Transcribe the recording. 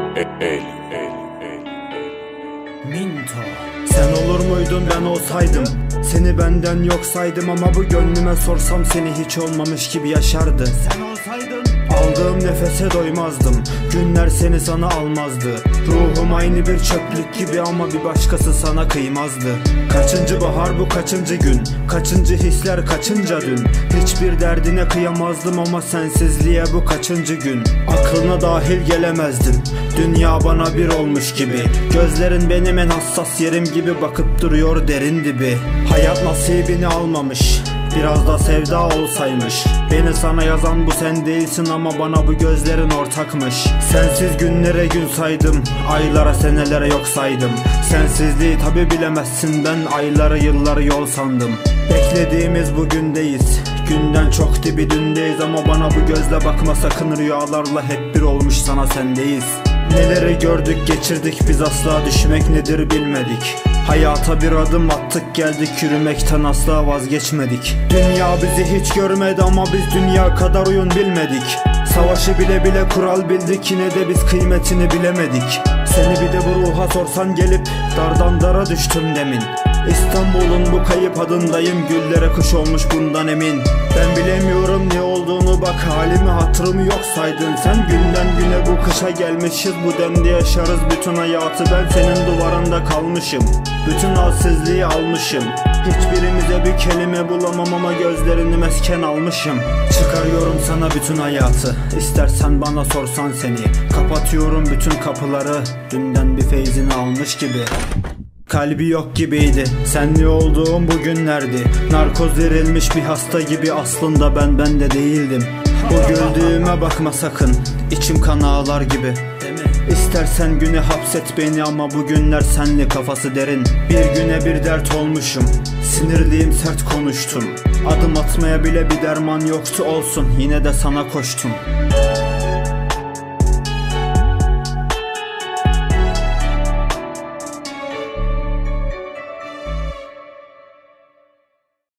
Minto. Sen olur muydun ben olsaydım, seni benden yok saydım, ama bu gönlüme sorsam seni hiç olmamış gibi yaşardı. Sen olsaydın aldığım nefese doymazdım, günler seni sana almazdı. Ruhum aynı bir çöplük gibi ama bir başkası sana kıymazdı. Kaçıncı bahar bu, kaçıncı gün, kaçıncı hisler, kaçınca dün. Hiçbir derdine kıyamazdım ama sensizliğe bu kaçıncı gün. Aklına dahil gelemezdim, dünya bana bir olmuş gibi. Gözlerin benim en hassas yerim gibi, bakıp duruyor derin dibi. Hayat nasibini almamış, biraz da sevda olsaymış. Beni sana yazan bu sen değilsin ama bana bu gözlerin ortakmış. Sensiz günlere gün saydım, aylara senelere yok saydım. Sensizliği tabi bilemezsin, ben ayları yılları yol sandım. Beklediğimiz bugündeyiz, günden çok dibi dündeyiz, ama bana bu gözle bakma sakın, rüyalarla hep bir olmuş sana sendeyiz. Neleri gördük geçirdik biz, asla düşmek nedir bilmedik. Hayata bir adım attık geldik, yürümekten asla vazgeçmedik. Dünya bizi hiç görmedi ama biz dünya kadar oyun bilmedik. Savaşı bile bile kural bildik, yine de biz kıymetini bilemedik. Seni bir de bu ruha sorsan gelip, dardan dara düştüm demin. İstanbul'un bu kayıp adındayım, güllere kış olmuş bundan emin. Ben bilemiyorum ne olduğunu, bak halimi hatırımı yok saydın sen. Günden güne bu kışa gelmişiz, bu demde yaşarız bütün hayatı. Ben senin duvarında kalmışım, bütün halsizliği almışım. Hiçbirimize bir kelime bulamam ama gözlerini mesken almışım. Çıkarıyorum sana bütün hayatı, istersen bana sorsan seni. Kapatıyorum bütün kapıları, dünden bir feyzini almış gibi. Kalbi yok gibiydi, senli olduğum bugünlerdi. Narkoz verilmiş bir hasta gibi, aslında ben de değildim. Bu güldüğüme bakma sakın, içim kan ağlar gibi. İstersen güne hapset beni ama bugünler senli, kafası derin. Bir güne bir dert olmuşum, sinirliyim sert konuştum. Adım atmaya bile bir derman yoktu, olsun yine de sana koştum.